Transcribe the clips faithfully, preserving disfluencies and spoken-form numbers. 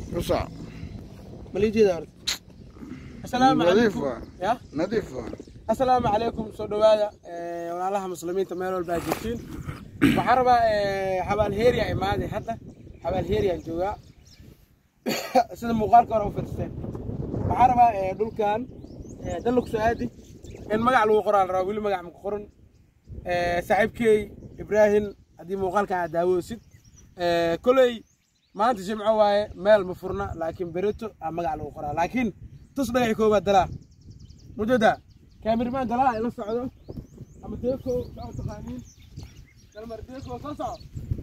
قصع مليجي دار السلام عليكم يا نظيفة السلام عليكم سو دواada ee walaalaha muslimiinta meel walba ay joogtiin waxa raba ee xabal heeriya imaade hadda xabal heeriya jooga sida muuqaalka hore u fiirsan waxa raba ee dhulkan ee dalku saadi in magac lagu qoraal rabo wili magac ma qoran ee saaxiibkay Ibrahim hadii muuqaalka aad daawoosid ee kulay maanta jimco waaye meel ma furna laakiin berito magac lagu qoraa laakiin tus dhagax koobaad dalaa mudada كاميرمان دلائل إلى الصعود أما ديكو أو تقانين كلمة ديكو تصعد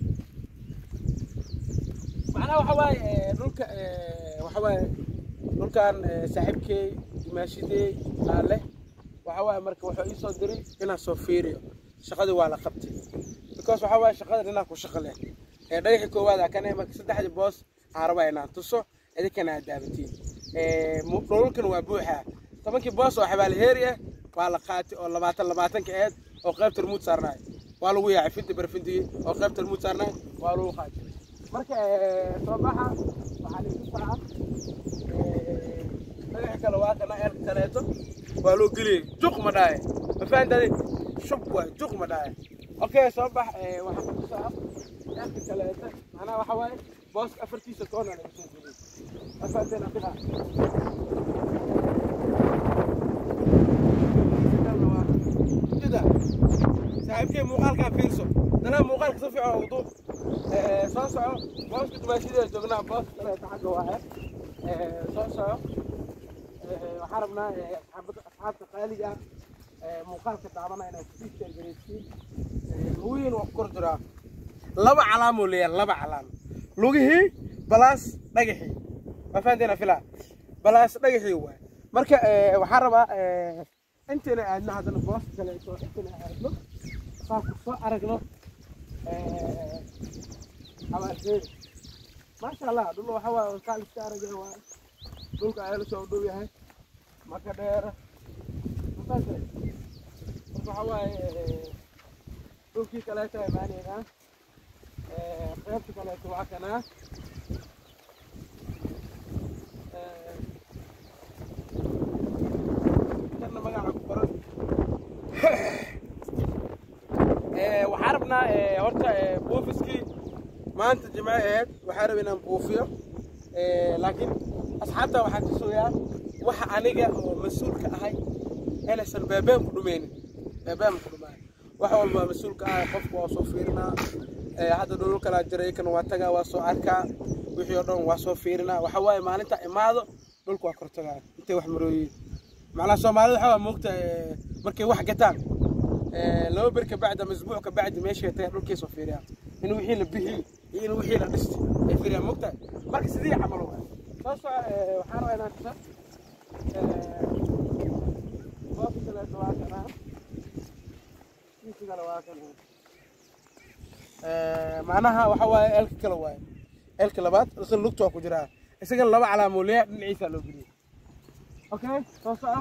معنا وحواي نلك وحواي نلكان ساحبكي ماشي دي عليه وحواي مركب وحوي صدري هنا صفيريو شقدي ولا قبتي because وحواي شقدي هناك وشغله دايح كووادا كان يمك سدح بوس عربي هنا تصو هذه كان دابتين نلكن وابوحة طبعاً كباص وحبال هيرية وعلى قاتي أو لبعتن لبعتن كأد أو قيبت الموت صارناي والو ويا عفنتي برفنتي أو قيبت الموت صارناي والو خاتي مركا صباحا وحالي الساعة نحكي كلوات أنا إير ثلاثة والو قلي جوق مداي فهمت هذي شبوة جوق مداي أوكي صباح وحكي الساعة إير ثلاثة أنا وحواي باص أفرتي سكون أنا بسوي فهمت أنا كذا ساحبكي مقال كان فيرسو أنا مقال كصفي على وضوء صاصع باص كنت ماشي ده جبنا باص أنا تحت واحد صاصع وحربنا أصحاب أصحاب تقالية مقال كنت عملنا هنا في الجريسي وين وقر درا لبع علامة ليه لبع علامة لوجه بلاس نجحي ما فهمتنا فيلا بلاس نجحي هو مركا وحربة أنت أنا عندنا هذا الباص كلا أنت أنا عندنا صار صار أرجله على شيء ما شاء الله دول حوا قال الشارع جوا دول كأهل شو دول هاي ما كدير ما فهمت بس حوا دول كي كلا تاي ماني ها خير كلا توا كنا كنا ما قاعد نقرأ وحاربنا هرتا بوفسكي ما أنت جماعة وحاربنا بوفيا لكن أصحابنا واحد سويا واحد عنيجا مسؤول كأهاي أنا سن بابام كلومين بابام كلومين واحد مسؤول كأهاي قف وصوفيرنا هذا دول كلا جري كانوا واتجا وصواركا وحيودون وصوفيرنا وحواي ما أنت إماذا دول كوكرتجا أنت واحد مروي معنا سومالي حوا موقت مركي واحد جتان لو برك بعد أسبوع كبعد ماشي تهرب كيس وفيريا إنه يحيل به إنه يحيل الرست فيريا مقطع مركز ذي عملوها صار وحارة أنا كذا ما في ثلاث واحد أنا في ثلاث واحد أنا معناها وحوا إلك كلواي إلك لبات رسل لقطة كجرا إسقى لبا على مولية نعيسى لو بدي أوكي صار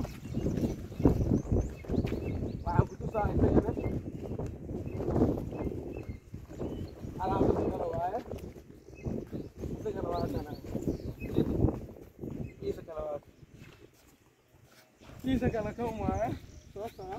وعم كنت صاحي أنا على عم تسجل واحد تسجل واحد أنا كيس كلوات كيس كلكم واحد صوصة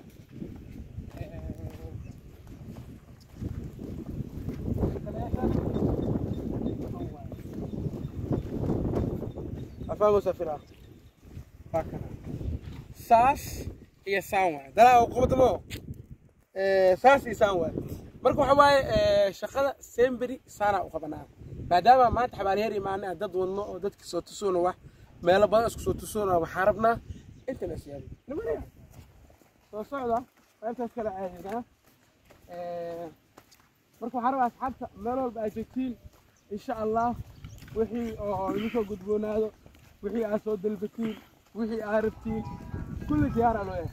أفهم سفرة هكذا ساس هي ساوى ده وقبض مو ساس يساوى مركو حواي شقة سيمبري سنة وقبناها بعدما ما تحبان هيري معنا دد ونو دد كسوت سونا وح ما يلا بدأ كسوت سونا وحاربنا أنت نسيان نمرة صعدة أنت تكلم عادي مركو حرب أصحاب مالو بأجتين إن شاء الله وحي يمكن قدبون هذا وحي أسود البتين وحي عارفتين كل ديار على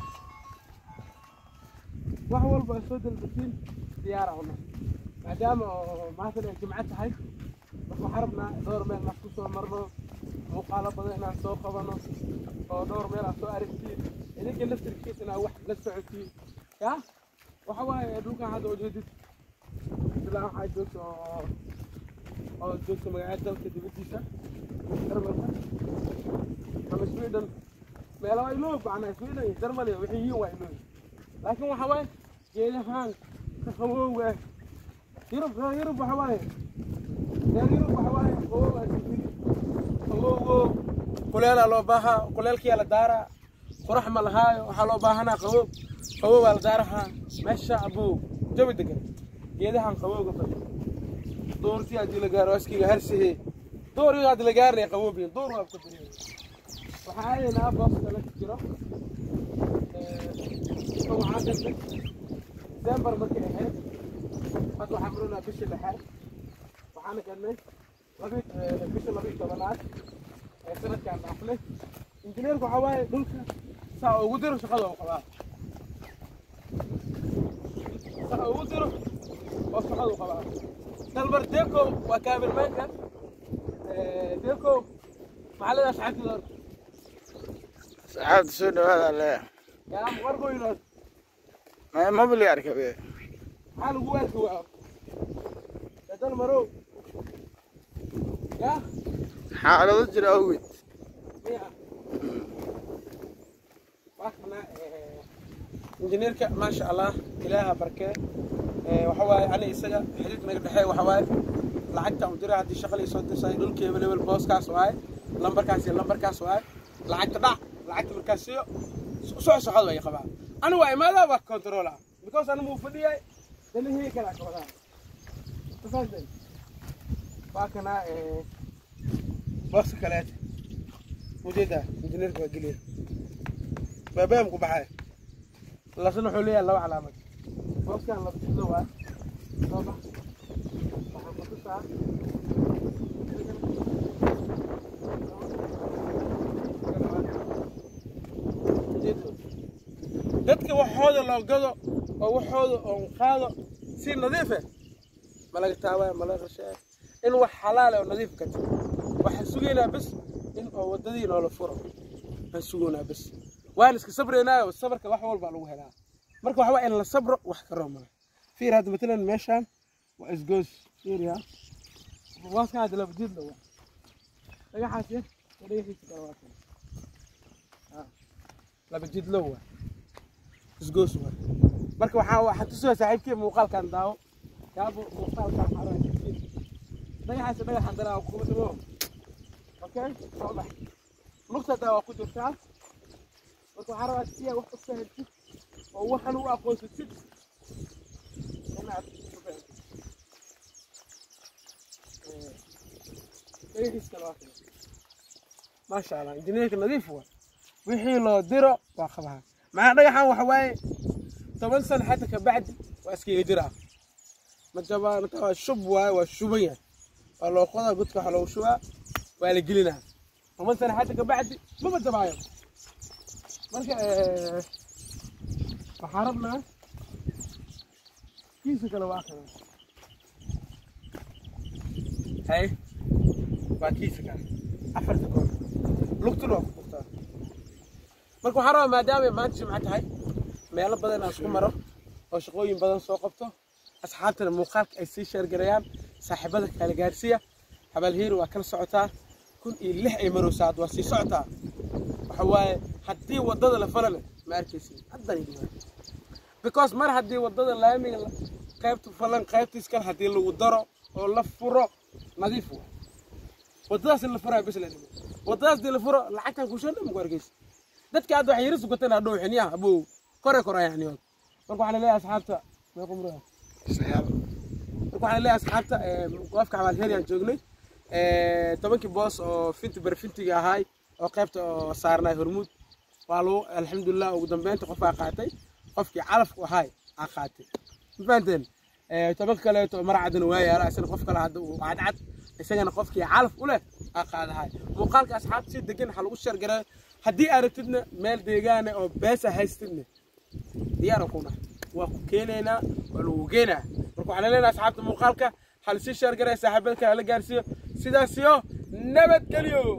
وحول بأسود البتين ديار هنا ما دام مثلا جمعت هاي مركو حربنا دور ميل مخصوص مرة مقالبة بدأنا نسوق قبنا ودور ميل أسود عارفتين إذا كنا نفس الكيس أنا واحد لسه عتين يا وحواي دوك هذا وجدت لا حاجة أو دوك ما قاعد دوك تبي تيسا meelo ay loo baahnaa fiinay darmale wixii way loo laakiin waxa way geedahan ka qabowga yurub yurub waxa way yurub waxa way qabowga kuleel loo baaha kuleelkii la daara qurax ma lahaayo waxa loo baahanaa qabow qabow la daaraha meesha abu jawi degan geedahan qabowga fadhi doortii hadii la gaaro askiga harsihe doortii hadii la gaarnay qabowbiin door waa ku diriyay waxa ay na booska la jiro ee oo waxa dadka December markay ahayd fad waxa maruna bishii lixaad waxaana galnay labi bishii labi tobanaad ee sanadkan dhaafnay injineerku waxa waaye dhulka saa ugu diro shaqada uu qabaa saa ugu diro oo shaqada uu qabaa dalbar deeko waa kaamil maanka ee deeko macallada saxaafada saxaafada soo dhawaada le yaa warqo inoo ma ma bali arkabe xal ugu arko waa dal maro yaa xaalado jira awgeed injineerka ma sha Allah ilaaha barkee ee waxa waaye ani isaga xiriir naga dhaxay waxa waaye lacagta u diray hadii shaqo soo disay dhulkeeba level booskaas waaye lambarkaas iyo lambarkaas waaye lacagta dhac lacagta markaas iyo soo socod way qabaa ani waa imaada waa control ah because anu muu fadhiyay dalihi kala qabada tafadal waa kana ee boos kale وجده انجينير كوجليه بابام كو بخاي لا سنه خوليه لو علامه بوس كان لا بتلو وا بابا dadka waxooda loo gado oo waxooda oo qaado si nadiif ah malaga taaway malaga shay in wax xalaal ah oo nadiif ka tahay waxa sugeynaa bas in oo wadadii noo la furo aan sugoonaa bas waan iska sabreenaa sabarka wax walba lagu helaa marka waxa waa in la sabro wax ka rooma fiir hada matalan meeshan waa isgoos fiiriya waas ka hada la badid lawa laga xaasiyo wareexiisa kala waa ah la badid lawa isgoos waa marka waxa waxa tusoo saaxiibkii muuqaalkan daawo yaabo muuqaalkan xaraan laga xaasiyo laga xandara ku dhimo اوكي واضح نقطه دا ku jirtaa marka waxa rabaa si wax u sahaltid oo waxan u aqoonsatid inaad ee ee iska loo ما شاء الله انجينيرك نظيف هو wixii loo diro waa qabaha ma dhagaxan wax waaye toban sano xataa ka bacdi waa iska jira ma jabaan ta shub waaye waa shubaya waa loo qodaa godka waxa loo shubaa waa la gelina toban sano xataa ka bacdi ma badabaayo marka ee waxa rabnaa kiisa kala waa kana hay waa kiisa kala afarta goor lugtu loo qabtaa marka waxa rabaa maadaama maanta jimca tahay meelo badan aan isku maro oo shaqooyin badan soo qabto asxaabtana muuqaalka ay sii sheer gareeyaan saaxiibada kala gaarsiya habal hiir waa kala socotaa kun iyo lix ay maro saad waa sii socotaa waxa waaye hadii wadada la falale ma arkaysid hadan idin because mar hadii wadada laamiga qaybtu falan qaybtu iska hadii lagu daro oo la furo nadiif waa wadadaas la furaa bas la dhigo wadadaas la furo lacagtan ku shan ma arkays dadka aad wax yirisu ku tanaa dhow xiniya abu kore kore yani marka waxaan leeyahay asxaabta ma qumraa saxaab marka waxaan leeyahay asxaabta qofka amal heer aan joognay ee tobankii boos oo finti barfintiga ahay oo qaybta oo saarnay hormuud waa loo alxamdulillah ugu dambeynta qof qaatay qofkii calaf ku ahay aa qaatay mafaanteen ee tobanka kale oo maracadna waa yaala asna qof kale hadda uu cadcad isagana qofkii calaf u leh aa qaadahay muuqaalka asxaabta si degan waxa lagu sheer garay hadii aragtidna meel deegaan oo beesa haystidna diyaar ku nahay waa ku keenayna waa lagu geenaa marka waxaan leenahay asxaabta muuqaalka hal si sheer garay saaxiibada kala gaarsiyo sidaas iyo nabad galiyo